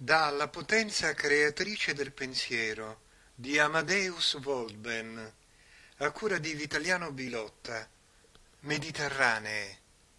Dalla potenza creatrice del pensiero di Amadeus Volben, a cura di Vitaliano Bilotta, Mediterranee.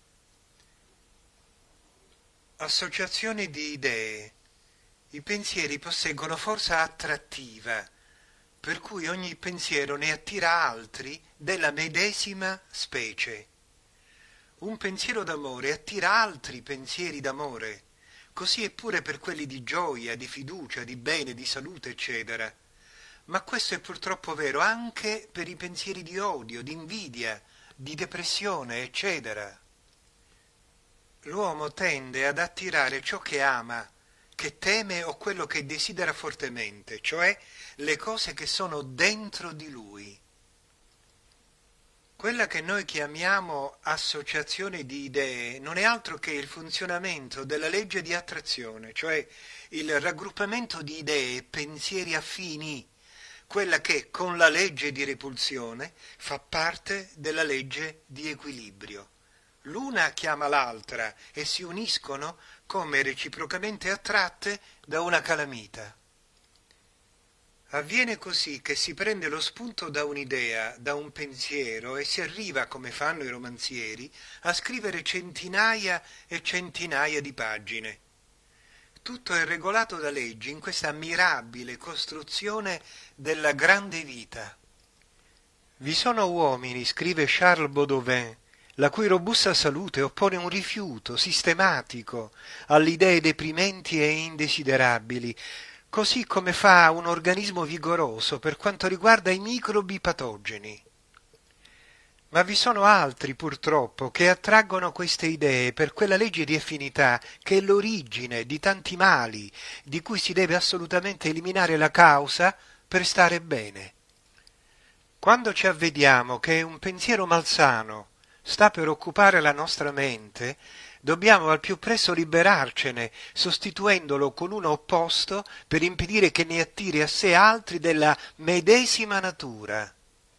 Associazioni di idee. I pensieri posseggono forza attrattiva, per cui ogni pensiero ne attira altri della medesima specie. Un pensiero d'amore attira altri pensieri d'amore. Così è pure per quelli di gioia, di fiducia, di bene, di salute, eccetera. Ma questo è purtroppo vero anche per i pensieri di odio, di invidia, di depressione, eccetera. L'uomo tende ad attirare ciò che ama, che teme o quello che desidera fortemente, cioè le cose che sono dentro di lui. Quella che noi chiamiamo associazione di idee non è altro che il funzionamento della legge di attrazione, cioè il raggruppamento di idee e pensieri affini, quella che con la legge di repulsione fa parte della legge di equilibrio. L'una chiama l'altra e si uniscono come reciprocamente attratte da una calamita. Avviene così che si prende lo spunto da un'idea, da un pensiero e si arriva, come fanno i romanzieri, a scrivere centinaia e centinaia di pagine. Tutto è regolato da leggi in questa mirabile costruzione della grande vita. Vi sono uomini, scrive Charles Baudouin, la cui robusta salute oppone un rifiuto sistematico alle idee deprimenti e indesiderabili, così come fa un organismo vigoroso per quanto riguarda i microbi patogeni. Ma vi sono altri, purtroppo, che attraggono queste idee per quella legge di affinità che è l'origine di tanti mali, di cui si deve assolutamente eliminare la causa per stare bene. Quando ci avvediamo che un pensiero malsano sta per occupare la nostra mente, dobbiamo al più presto liberarcene, sostituendolo con uno opposto per impedire che ne attiri a sé altri della medesima natura.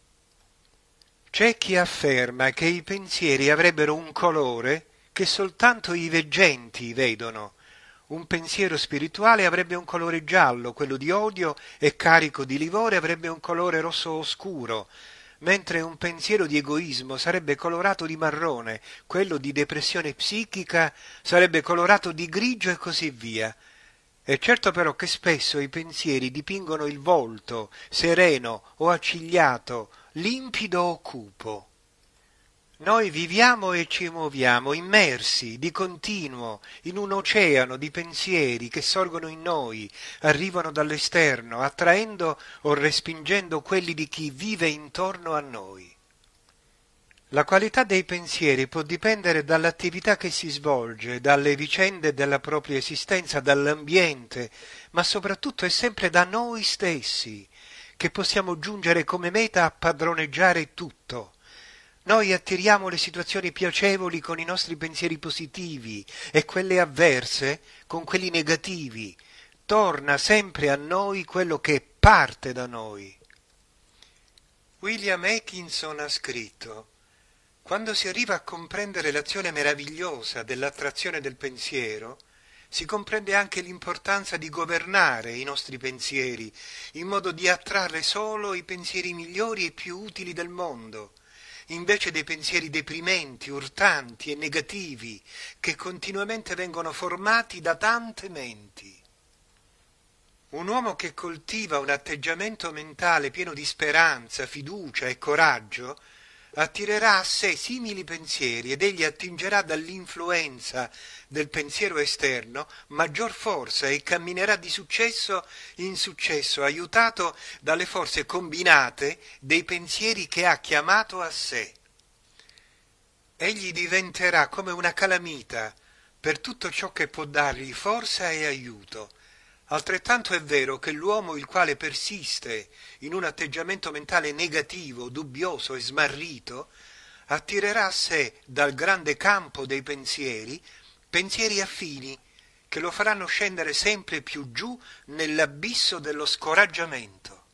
C'è chi afferma che i pensieri avrebbero un colore che soltanto i veggenti vedono. Un pensiero spirituale avrebbe un colore giallo, quello di odio e carico di livore avrebbe un colore rosso oscuro, mentre un pensiero di egoismo sarebbe colorato di marrone, quello di depressione psichica sarebbe colorato di grigio e così via. È certo però che spesso i pensieri dipingono il volto, sereno o accigliato, limpido o cupo. Noi viviamo e ci muoviamo immersi di continuo in un oceano di pensieri che sorgono in noi, arrivano dall'esterno, attraendo o respingendo quelli di chi vive intorno a noi. La qualità dei pensieri può dipendere dall'attività che si svolge, dalle vicende della propria esistenza, dall'ambiente, ma soprattutto è sempre da noi stessi che possiamo giungere come meta a padroneggiare tutto. Noi attiriamo le situazioni piacevoli con i nostri pensieri positivi e quelle avverse con quelli negativi. Torna sempre a noi quello che parte da noi. William Atkinson ha scritto: quando si arriva a comprendere l'azione meravigliosa dell'attrazione del pensiero, si comprende anche l'importanza di governare i nostri pensieri, in modo di attrarre solo i pensieri migliori e più utili del mondo, invece dei pensieri deprimenti, urtanti e negativi che continuamente vengono formati da tante menti. Un uomo che coltiva un atteggiamento mentale pieno di speranza, fiducia e coraggio attirerà a sé simili pensieri ed egli attingerà dall'influenza del pensiero esterno maggior forza e camminerà di successo in successo, aiutato dalle forze combinate dei pensieri che ha chiamato a sé. Egli diventerà come una calamita per tutto ciò che può dargli forza e aiuto. Altrettanto è vero che l'uomo il quale persiste in un atteggiamento mentale negativo, dubbioso e smarrito, attirerà a sé dal grande campo dei pensieri, pensieri affini che lo faranno scendere sempre più giù nell'abisso dello scoraggiamento.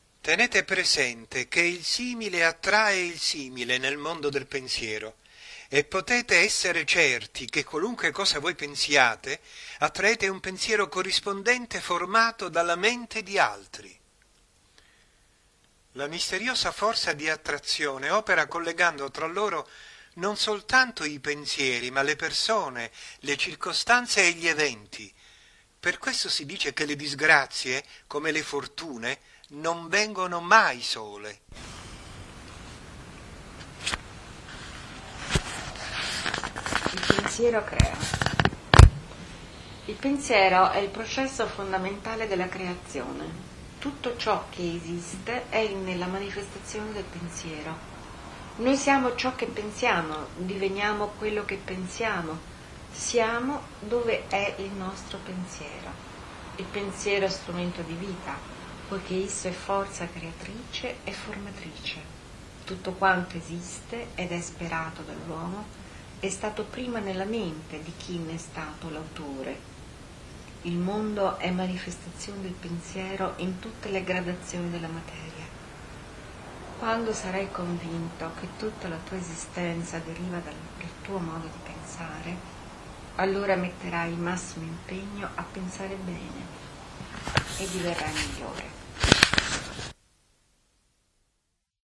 Tenete presente che il simile attrae il simile nel mondo del pensiero e potete essere certi che qualunque cosa voi pensiate, attraete un pensiero corrispondente formato dalla mente di altri. La misteriosa forza di attrazione opera collegando tra loro non soltanto i pensieri, ma le persone, le circostanze e gli eventi. Per questo si dice che le disgrazie, come le fortune, non vengono mai sole. Il pensiero crea. Il pensiero è il processo fondamentale della creazione. Tutto ciò che esiste è nella manifestazione del pensiero. Noi siamo ciò che pensiamo, diveniamo quello che pensiamo, siamo dove è il nostro pensiero. Il pensiero è strumento di vita, poiché esso è forza creatrice e formatrice. Tutto quanto esiste ed è sperato dall'uomo è stato prima nella mente di chi ne è stato l'autore. Il mondo è manifestazione del pensiero in tutte le gradazioni della materia. Quando sarai convinto che tutta la tua esistenza deriva dal tuo modo di pensare, allora metterai il massimo impegno a pensare bene e diverrai migliore.